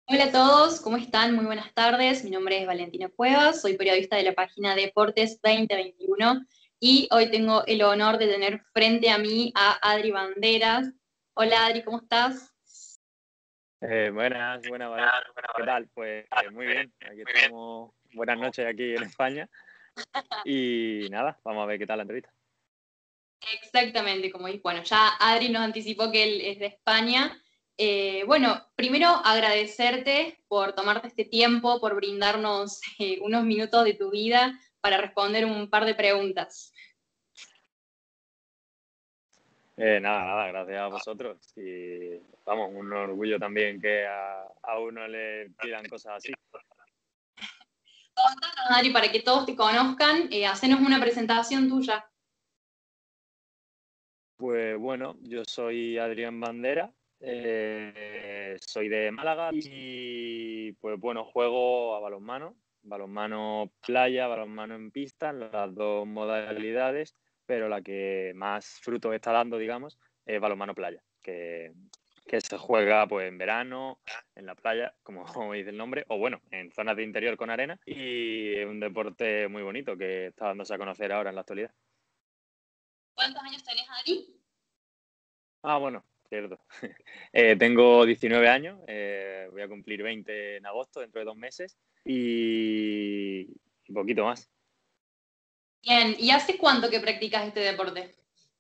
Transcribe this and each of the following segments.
Hola a todos, ¿cómo están? Muy buenas tardes. Mi nombre es Valentina Cuevas, soy periodista de la página Deportes 2021 y hoy tengo el honor de tener frente a mí a Adri Banderas. Hola Adri, ¿cómo estás? Buenas, Valen. ¿Qué tal? Pues muy bien, aquí estamos. Buenas noches aquí en España. Y nada, vamos a ver qué tal la entrevista. Exactamente, bueno, ya Adri nos anticipó que él es de España. Bueno, primero agradecerte por tomarte este tiempo, por brindarnos unos minutos de tu vida para responder un par de preguntas. Nada, gracias a vosotros. Y vamos, un orgullo también que a uno le pidan cosas así. Contanos, Adri, para que todos te conozcan, hacenos una presentación tuya. Pues bueno, yo soy Adrián Bandera, soy de Málaga y pues bueno, juego a balonmano playa, balonmano en pista, en las dos modalidades, pero la que más fruto está dando, digamos, es balonmano playa, que se juega pues en verano, en la playa, como dice el nombre, o bueno, en zonas de interior con arena, y es un deporte muy bonito que está dándose a conocer ahora en la actualidad. ¿Cuántos años tenés, Adri? Bueno, cierto. Tengo 19 años, voy a cumplir 20 en agosto, dentro de 2 meses, y poquito más. Bien, ¿y hace cuánto que practicas este deporte?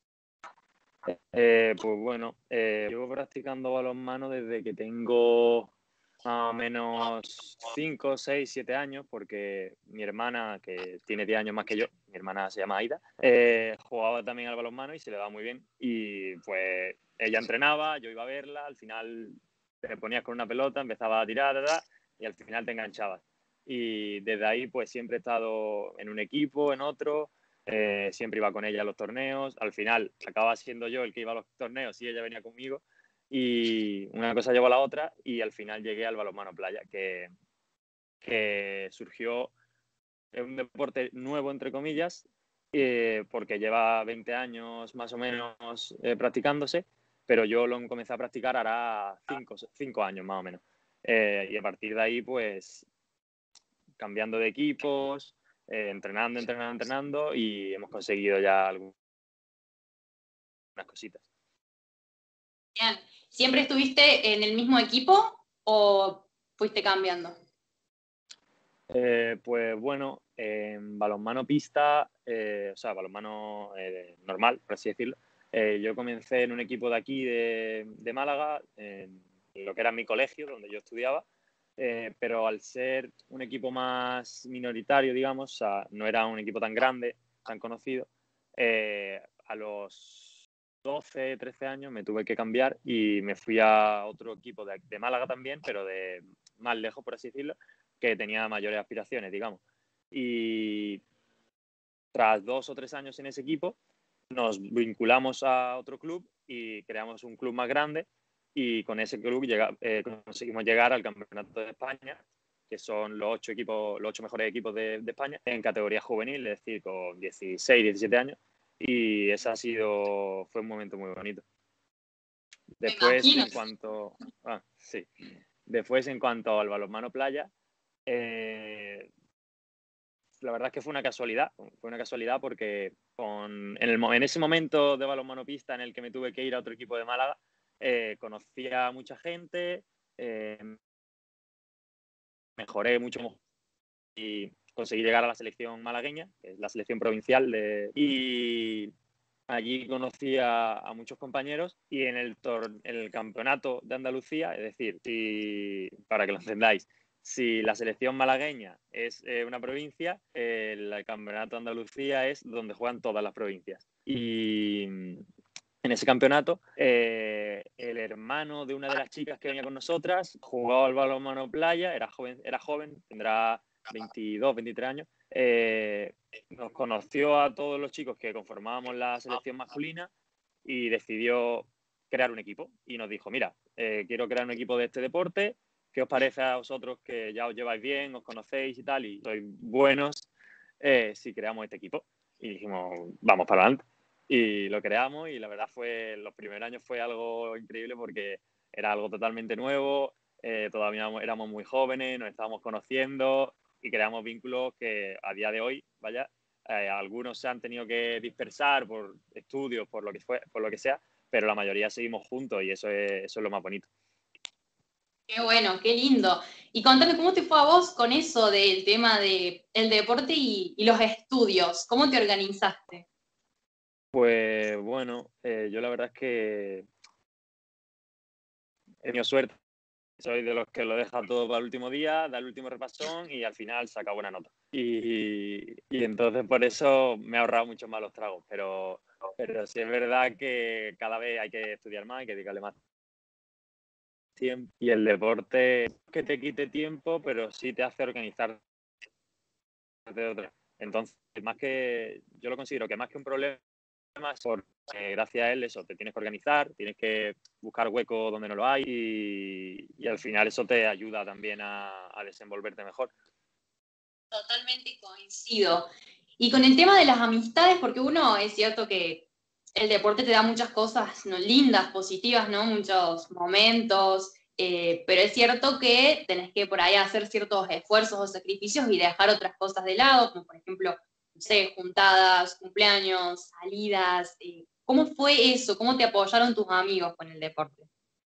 Pues bueno, llevo practicando balonmano desde que tengo más o menos 5, 6, 7 años, porque mi hermana, que tiene 10 años más que yo, mi hermana se llama Aida, jugaba también al balonmano y se le daba muy bien. Y pues ella entrenaba, yo iba a verla, al final te ponías con una pelota, empezaba a tirar, y al final te enganchabas. Y desde ahí pues siempre he estado en un equipo, en otro. Siempre iba con ella a los torneos. Al final acababa siendo yo el que iba a los torneos y ella venía conmigo. Y una cosa llevó a la otra y al final llegué al balonmano playa, que surgió, es un deporte nuevo, entre comillas, porque lleva 20 años más o menos practicándose, pero yo lo comencé a practicar hará 5 años más o menos. Y a partir de ahí, pues, cambiando de equipos, entrenando, y hemos conseguido ya algunas cositas. Bien, ¿siempre estuviste en el mismo equipo o fuiste cambiando? Pues bueno, en balonmano pista, o sea, balonmano normal, por así decirlo, yo comencé en un equipo de aquí, de Málaga, en lo que era mi colegio, donde yo estudiaba, pero al ser un equipo más minoritario, digamos, o sea, no era un equipo tan grande, tan conocido, a los 12, 13 años me tuve que cambiar y me fui a otro equipo de Málaga también, pero de más lejos, por así decirlo, que tenía mayores aspiraciones, digamos. Y tras 2 o 3 años en ese equipo, nos vinculamos a otro club y creamos un club más grande, y con ese club conseguimos llegar al Campeonato de España, que son los 8 mejores equipos de España en categoría juvenil, es decir, con 16, 17 años. Y fue un momento muy bonito. Me Después, imagino. sí. Después, en cuanto al balonmano playa, la verdad es que fue una casualidad. Fue una casualidad porque en ese momento de balonmano pista en el que me tuve que ir a otro equipo de Málaga, conocí a mucha gente, eh, mejoré mucho y conseguí llegar a la selección malagueña, que es la selección provincial, y allí conocí a muchos compañeros. Y en el campeonato de Andalucía, es decir, para que lo entendáis, si la selección malagueña es una provincia, el campeonato de Andalucía es donde juegan todas las provincias. Y en ese campeonato, el hermano de una de las chicas que venía con nosotras jugaba al balonmano playa, era joven, tendrá 22, 23 años. Nos conoció a todos los chicos que conformábamos la selección masculina y decidió crear un equipo. Y nos dijo, mira, quiero crear un equipo de este deporte. ¿Qué os parece a vosotros, que ya os lleváis bien, os conocéis y tal, y sois buenos, si creamos este equipo? Y dijimos, vamos para adelante. Y lo creamos, y la verdad los primeros años fue algo increíble porque era algo totalmente nuevo. todavía éramos muy jóvenes, nos estábamos conociendo y creamos vínculos que a día de hoy, vaya, algunos se han tenido que dispersar por estudios, por lo que sea, pero la mayoría seguimos juntos y eso es lo más bonito. Qué bueno, qué lindo. Y contame, ¿cómo te fue a vos con eso del tema del deporte y los estudios? ¿Cómo te organizaste? Pues bueno, yo la verdad es que he tenido suerte. Soy de los que lo deja todo para el último día, da el último repasón y al final saca buena nota. Y entonces por eso me he ahorrado mucho más los tragos. Pero sí es verdad que cada vez hay que estudiar más, hay que dedicarle más tiempo. Y el deporte no es que te quite tiempo, pero sí te hace organizarte de otra. Entonces, yo lo considero que más que un problema es porque gracias a él eso, te tienes que organizar, tienes que buscar hueco donde no lo hay y al final eso te ayuda también a desenvolverte mejor. Totalmente coincido. Y con el tema de las amistades, porque uno es cierto que el deporte te da muchas cosas, ¿no?, lindas, positivas, ¿no? Muchos momentos, pero es cierto que tenés que por ahí hacer ciertos esfuerzos o sacrificios y dejar otras cosas de lado, como por ejemplo, no sé, juntadas, cumpleaños, salidas. ¿Cómo fue eso? ¿Cómo te apoyaron tus amigos con el deporte?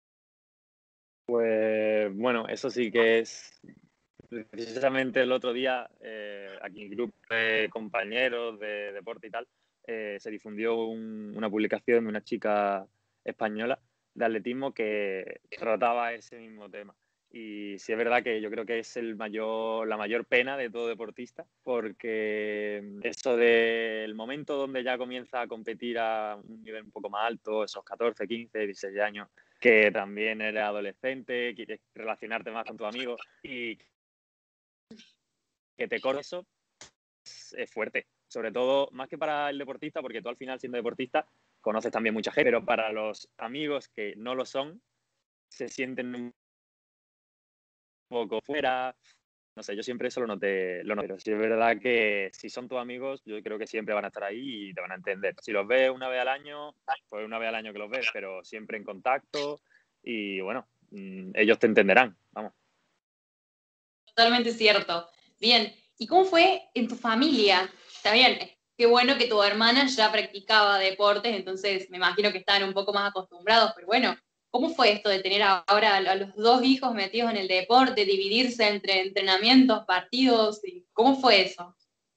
Bueno, eso sí que es precisamente el otro día, aquí en grupo de compañeros de deporte y tal, se difundió una publicación de una chica española de atletismo que trataba ese mismo tema. Y sí es verdad que yo creo que es la mayor pena de todo deportista, porque eso del momento donde ya comienza a competir a un nivel un poco más alto, esos 14, 15, 16 años, que también eres adolescente, quieres relacionarte más con tus amigos y que te corre eso es fuerte. Sobre todo, más que para el deportista, porque tú al final, siendo deportista, conoces también mucha gente, pero para los amigos que no lo son, se sienten un poco fuera. No sé, yo siempre eso lo noté. Pero sí es verdad que si son tus amigos, yo creo que siempre van a estar ahí y te van a entender. Si los ves una vez al año, pues una vez al año que los ves, pero siempre en contacto y bueno, ellos te entenderán, vamos. Totalmente cierto. Bien, ¿y cómo fue en tu familia? Está bien, qué bueno que tu hermana ya practicaba deportes, entonces me imagino que estaban un poco más acostumbrados, pero bueno, ¿cómo fue esto de tener ahora a los dos hijos metidos en el deporte, dividirse entre entrenamientos, partidos? ¿Cómo fue eso?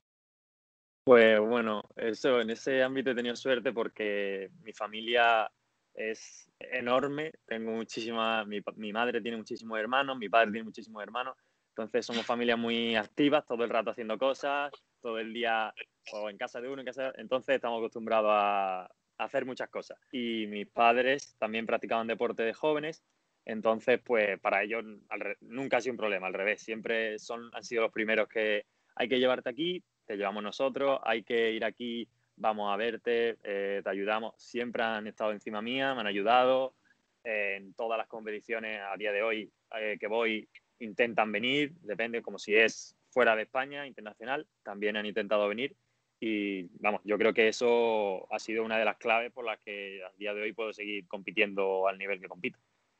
Pues bueno, eso, en ese ámbito he tenido suerte porque mi familia es enorme. Tengo mi madre tiene muchísimos hermanos, mi padre tiene muchísimos hermanos. Entonces somos familias muy activas, todo el rato haciendo cosas, todo el día o en casa de uno, entonces estamos acostumbrados a hacer muchas cosas. Y mis padres también practicaban deporte de jóvenes, entonces pues para ellos nunca ha sido un problema, al revés, siempre han sido los primeros que hay que llevarte aquí, te llevamos nosotros, hay que ir aquí, vamos a verte, te ayudamos. Siempre han estado encima mía, me han ayudado en todas las competiciones a día de hoy que voy, intentan venir, depende, como si es fuera de España, internacional, también han intentado venir. Y vamos, yo creo que eso ha sido una de las claves por las que a día de hoy puedo seguir compitiendo al nivel que compito.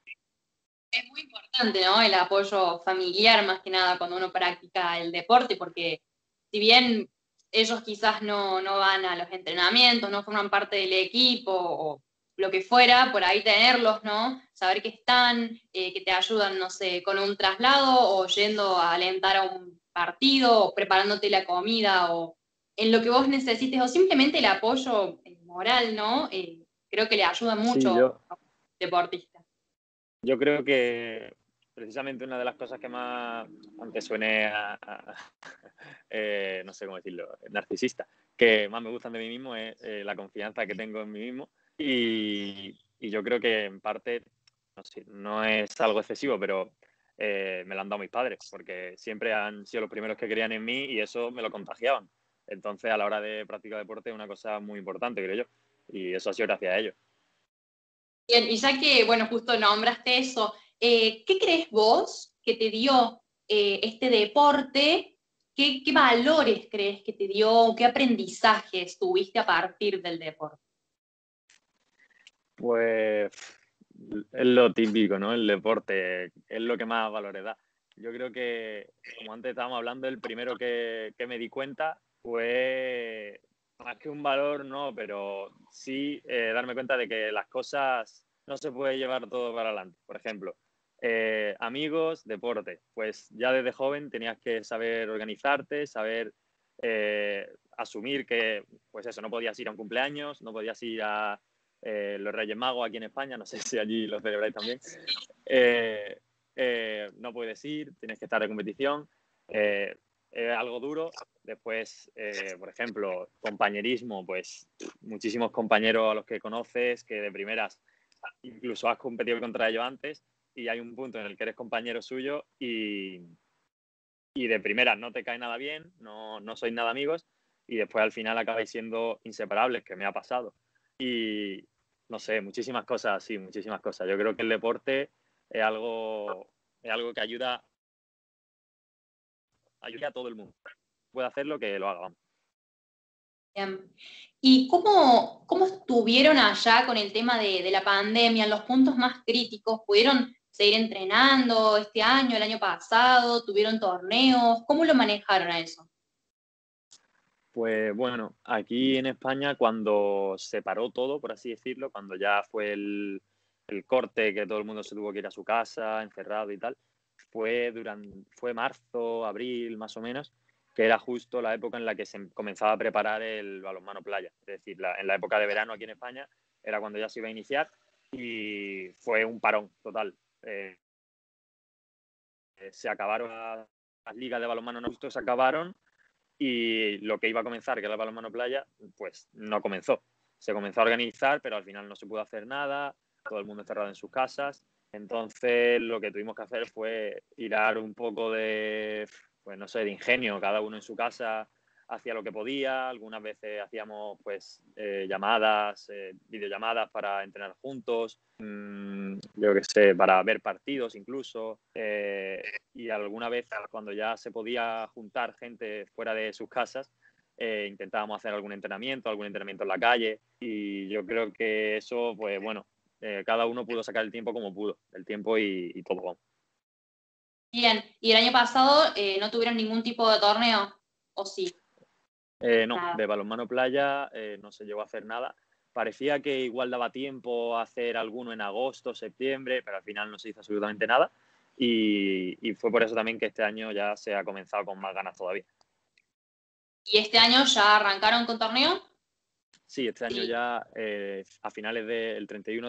Es muy importante, ¿no? El apoyo familiar, más que nada, cuando uno practica el deporte, porque si bien ellos quizás no van a los entrenamientos, no forman parte del equipo o lo que fuera, por ahí tenerlos, ¿no? Saber que están, que te ayudan, no sé, con un traslado o yendo a alentar a un partido o preparándote la comida o en lo que vos necesites o simplemente el apoyo moral, ¿no? Creo que le ayuda Sí, mucho a un deportista. yo creo que precisamente una de las cosas que más, aunque suene no sé cómo decirlo, narcisista, que más me gustan de mí mismo es la confianza que tengo en mí mismo y yo creo que en parte, no sé, no es algo excesivo, pero me lo han dado mis padres, porque siempre han sido los primeros que creían en mí y eso me lo contagiaban. Entonces, a la hora de practicar deporte es una cosa muy importante, creo yo, y eso ha sido gracias a ellos. Bien, y ya que, bueno, justo nombraste eso, ¿qué crees vos que te dio este deporte? ¿Qué valores crees que te dio? ¿Qué aprendizajes tuviste a partir del deporte? Pues es lo típico, ¿no? El deporte es lo que más valores da. Yo creo que, como antes estábamos hablando, el primero que me di cuenta fue, más que un valor, no, pero sí darme cuenta de que las cosas no se puede llevar todo para adelante. Por ejemplo, amigos, deporte. Pues ya desde joven tenías que saber organizarte, saber asumir que, pues eso, no podías ir a un cumpleaños, no podías ir a los Reyes Magos aquí en España, no sé si allí lo celebráis también. No puedes ir, tienes que estar de competición. Es algo duro. Después, por ejemplo, compañerismo, pues muchísimos compañeros a los que conoces, que de primeras incluso has competido contra ellos antes, y hay un punto en el que eres compañero suyo y de primeras no te cae nada bien, no sois nada amigos, y después al final acabáis siendo inseparables, que me ha pasado. Y no sé, muchísimas cosas, sí, muchísimas cosas. Yo creo que el deporte es algo que ayuda a todo el mundo. Puede hacerlo, que lo haga, vamos. Bien. ¿Y cómo estuvieron allá con el tema de la pandemia, en los puntos más críticos? ¿Pudieron seguir entrenando este año, el año pasado? ¿Tuvieron torneos? ¿Cómo lo manejaron a eso? Pues bueno, aquí en España cuando se paró todo, por así decirlo, cuando ya fue el corte, que todo el mundo se tuvo que ir a su casa, encerrado y tal, fue marzo, abril más o menos, que era justo la época en la que se comenzaba a preparar el balonmano playa. Es decir, en la época de verano aquí en España era cuando ya se iba a iniciar y fue un parón total. Se acabaron las ligas de balonmano, no justo se acabaron, y lo que iba a comenzar, que era el balonmano playa, pues no comenzó. Se comenzó a organizar, pero al final no se pudo hacer nada, todo el mundo encerrado en sus casas. Entonces lo que tuvimos que hacer fue tirar un poco de, pues no sé, de ingenio, cada uno en su casa hacía lo que podía. Algunas veces hacíamos pues llamadas, videollamadas para entrenar juntos, yo qué sé, para ver partidos incluso. Y alguna vez cuando ya se podía juntar gente fuera de sus casas, intentábamos hacer algún entrenamiento en la calle, y yo creo que eso, pues bueno, cada uno pudo sacar el tiempo como pudo, el tiempo y todo. Vamos. Bien, ¿y el año pasado no tuvieron ningún tipo de torneo? ¿O sí? No, Nada. de balonmano playa no se llegó a hacer nada. Parecía que igual daba tiempo a hacer alguno en agosto, septiembre, pero al final no se hizo absolutamente nada. Y fue por eso también que este año ya se ha comenzado con más ganas todavía. ¿Y este año ya arrancaron con torneo? Sí, este año Sí. ya a finales del 31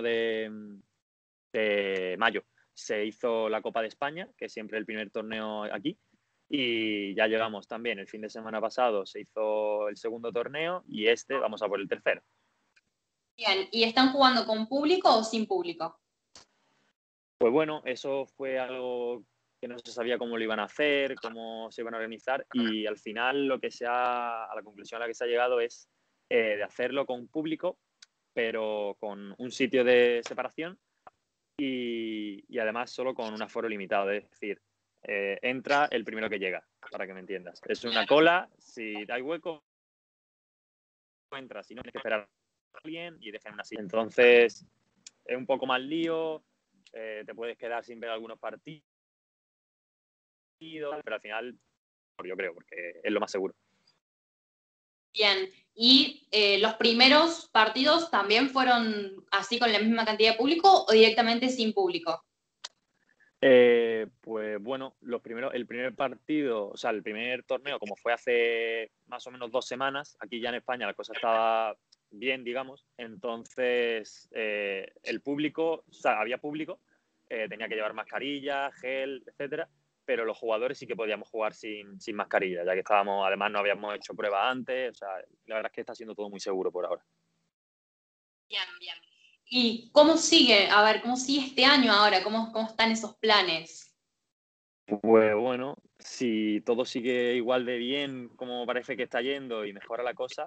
de mayo se hizo la Copa de España, que es siempre el primer torneo aquí, y ya llegamos también. El fin de semana pasado se hizo el segundo torneo y este vamos a por el tercero. Bien, ¿y están jugando con público o sin público? Pues bueno, eso fue algo que no se sabía cómo lo iban a hacer, cómo se iban a organizar, y al final a la conclusión a la que se ha llegado es de hacerlo con público, pero con un sitio de separación y además solo con un aforo limitado. Es decir, entra el primero que llega, para que me entiendas. Es una cola, si hay hueco, entra, si no, tienes que esperar a alguien y dejan una silla. Entonces, es un poco más lío, te puedes quedar sin ver algunos partidos, pero al final, yo creo, porque es lo más seguro. Bien, ¿y los primeros partidos también fueron así con la misma cantidad de público o directamente sin público? Pues bueno, el primer partido, o sea, el primer torneo, como fue hace más o menos 2 semanas, aquí ya en España la cosa estaba bien, digamos. Entonces, el público, o sea, había público, tenía que llevar mascarilla, gel, etcétera, pero los jugadores sí que podíamos jugar sin mascarilla, ya que además no habíamos hecho pruebas antes. O sea, la verdad es que está siendo todo muy seguro por ahora. Bien, bien. ¿Y cómo sigue? A ver, ¿cómo sigue este año ahora? ¿Cómo están esos planes? Pues bueno, si todo sigue igual de bien como parece que está yendo y mejora la cosa,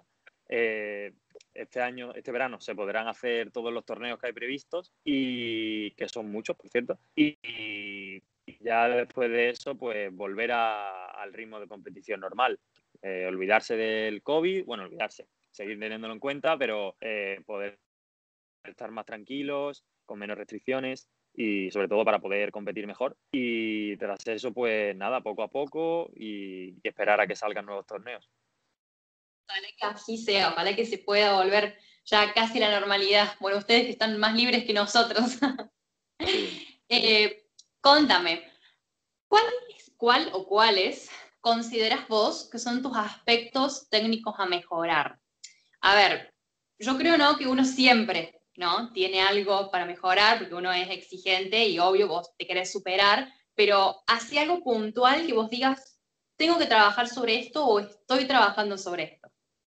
este verano, se podrán hacer todos los torneos que hay previstos, y que son muchos, por cierto. Y ya después de eso, pues volver al ritmo de competición normal. Olvidarse del COVID, seguir teniéndolo en cuenta, pero poder estar más tranquilos con menos restricciones y sobre todo para poder competir mejor. Y tras eso, pues nada, poco a poco y esperar a que salgan nuevos torneos. Ojalá que así sea, ojalá que se pueda volver ya casi la normalidad. Bueno, ustedes que están más libres que nosotros. Sí. Contame, ¿cuál o cuáles consideras vos que son tus aspectos técnicos a mejorar? A ver, yo creo, ¿no?, que uno siempre, ¿no?, tiene algo para mejorar, porque uno es exigente y obvio vos te querés superar, pero ¿hace algo puntual que vos digas, tengo que trabajar sobre esto o estoy trabajando sobre esto?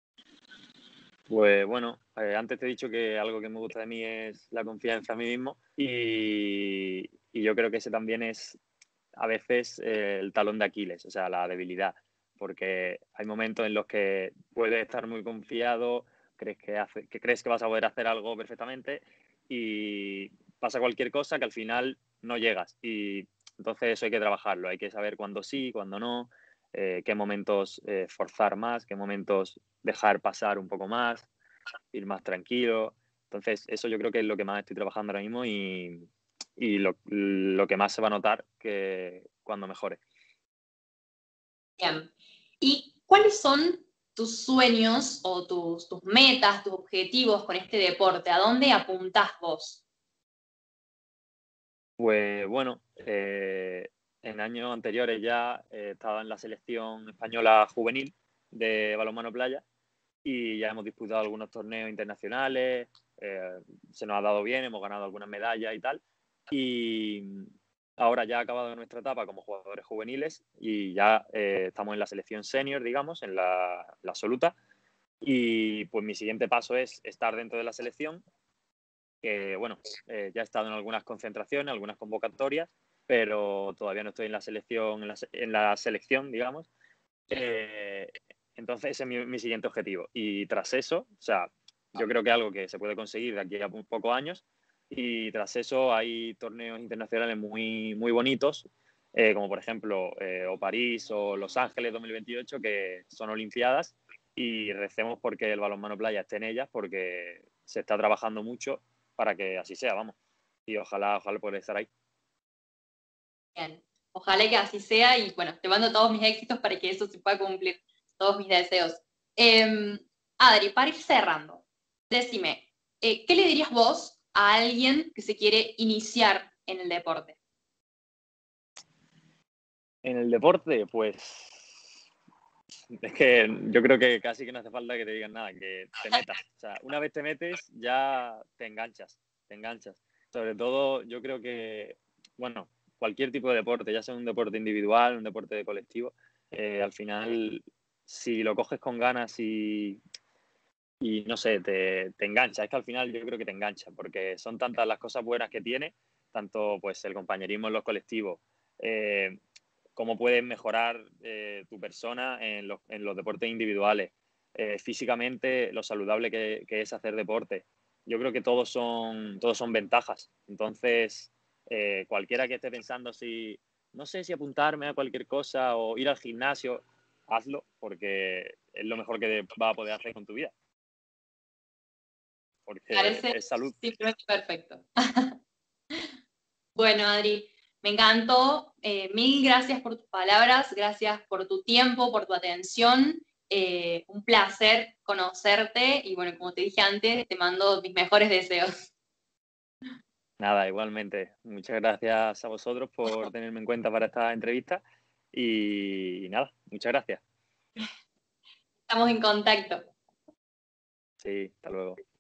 Pues bueno, antes te he dicho que algo que me gusta de mí es la confianza en mí mismo y yo creo que ese también es a veces el talón de Aquiles, o sea, la debilidad, porque hay momentos en los que puedes estar muy confiado, que crees que vas a poder hacer algo perfectamente y pasa cualquier cosa que al final no llegas y entonces eso hay que trabajarlo, hay que saber cuándo sí, cuándo no, qué momentos forzar más, qué momentos dejar pasar un poco más, ir más tranquilo. Entonces, eso yo creo que es lo que más estoy trabajando ahora mismo y lo que más se va a notar que cuando mejore. Bien. ¿Y cuáles son tus sueños o tus metas, tus objetivos con este deporte? ¿A dónde apuntás vos? Pues bueno, en años anteriores ya estaba en la selección española juvenil de balonmano playa y ya hemos disputado algunos torneos internacionales, se nos ha dado bien, hemos ganado algunas medallas y tal. Y ahora ya ha acabado nuestra etapa como jugadores juveniles y ya estamos en la selección senior, digamos, en la absoluta. Y pues mi siguiente paso es estar dentro de la selección, que bueno, ya he estado en algunas concentraciones, algunas convocatorias, pero todavía no estoy en la selección, en la selección, digamos. Eh, entonces ese es mi siguiente objetivo. Y tras eso, o sea, yo creo que algo que se puede conseguir de aquí a pocos años. Y tras eso hay torneos internacionales muy, muy bonitos, como por ejemplo o París o Los Ángeles 2028, que son Olimpiadas. Y recemos porque el balonmano playa esté en ellas, porque se está trabajando mucho para que así sea, vamos. Y ojalá poder estar ahí. Bien. Ojalá que así sea y bueno, te mando todos mis éxitos para que eso se pueda cumplir, todos mis deseos. Eh, Adri, para ir cerrando, decime, ¿qué le dirías vos a alguien que se quiere iniciar en el deporte? En el deporte, pues es que yo creo que casi que no hace falta que te digan nada, que te metas. O sea, una vez te metes, ya te enganchas, te enganchas. Sobre todo, yo creo que, bueno, cualquier tipo de deporte, ya sea un deporte individual, un deporte de colectivo, al final, si lo coges con ganas y no sé, te engancha. Es que al final yo creo que te engancha, porque son tantas las cosas buenas que tiene, tanto pues el compañerismo en los colectivos, eh, cómo puedes mejorar tu persona en los deportes individuales, físicamente lo saludable que es hacer deporte. Yo creo que todos son ventajas. Entonces, cualquiera que esté pensando si, no sé si apuntarme a cualquier cosa o ir al gimnasio, hazlo, porque es lo mejor que vas a poder hacer con tu vida, porque Parece es salud. simplemente perfecto. Bueno, Adri, me encantó. Mil gracias por tus palabras, gracias por tu tiempo, por tu atención. Un placer conocerte y bueno, como te dije antes, te mando mis mejores deseos. Nada, igualmente. Muchas gracias a vosotros por tenerme en cuenta para esta entrevista y nada, muchas gracias. Estamos en contacto. Sí, hasta luego.